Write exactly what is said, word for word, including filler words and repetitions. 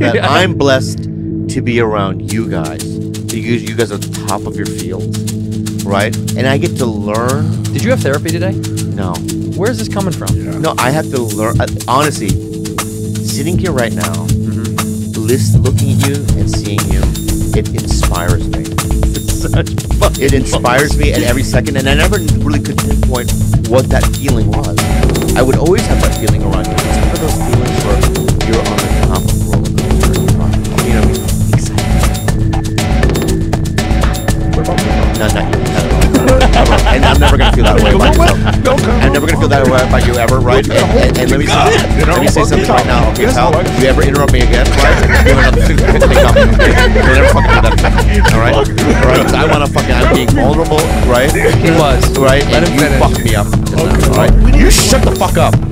that I'm blessed to be around you guys. You, you guys are the top of your field, right? And I get to learn. Did you have therapy today? No. Where's this coming from? Yeah. No, I have to learn. Uh, honestly, sitting here right now, Mm-hmm. list, looking at you and seeing you, it inspires me. It inspires me at every second, and I never really could pinpoint what that feeling was. I would always have that feeling around you. It's one of those feelings where you're on the top of the roller coaster. You know what I mean? Excited. What about me? No, not you. Not at all. Ever. And I'm never gonna feel that way about yourself. I'm never gonna feel that way about you ever, right? And, and, and let me say, You know, let me say okay, something right now. Okay, yes, pal, I like if you ever interrupt me again, right? You're gonna pick up. You'll never fucking do that again. All right? All right? 'Cause I wanna fucking. I'm being vulnerable, right? He was. Right? Let And him you finish. fucked me up. All right? You shut the fuck up.